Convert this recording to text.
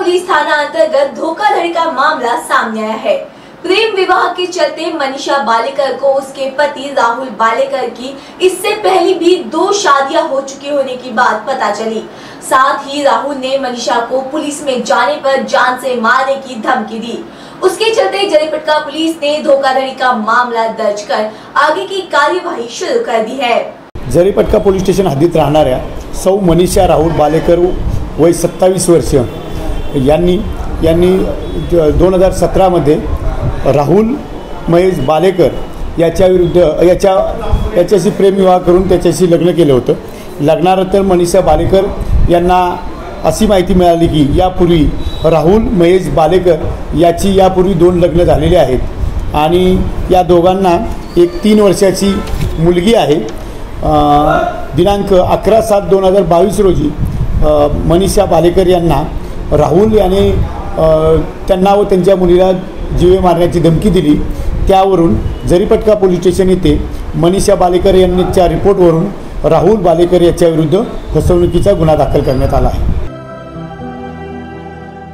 Police थाना अंतर्गत धोखाधड़ी का मामला सामने आया है। प्रेम विवाह के चलते मनीषा बालेकर को उसके पति राहुल बालेकर की इससे पहले भी 2 शादियां हो चुकी होने की बात पता चली। साथ ही राहुल ने मनीषा को पुलिस में जाने पर जान से मारने की धमकी दी। उसके चलते जरीपटका पुलिस ने धोखाधड़ी का मामला दर्ज कर आगे की कार्यवाही शुरू कर दी है। जरीपटका पोलीस स्टेशन हद्दीत राहणाऱ्या सौ मनीषा राहुल बालेकर वय 27 वर्ष यांनी 2017 मध्ये राहुल महेश बालेकर याच्याशी प्रेमविवाह करून त्याच्याशी लग्न केलं होतं। लग्नानंतर मनीषा बालेकर यांना अशी माहिती मिळाली की यापूर्वी राहुल महेश बालेकर याची यापूर्वी 2 लग्न झालेली आहेत आणि या दोघांना एक 3 वर्षाची मुलगी आहे। दिनांक 11/7/2022 रोजी मनीषा बालेकर यांना राहुल याने त्यांना व त्यांच्या मुलीला जीवे मारण्याची धमकी दिली। त्यावरून जरीपटका पोलीस स्टेशन येथे मनीषा बालेकर यांच्या रिपोर्टवरून राहुल बालेकर याच्याविरुद्ध फसवणुकीचा गुन्हा दाखल करण्यात आला आहे।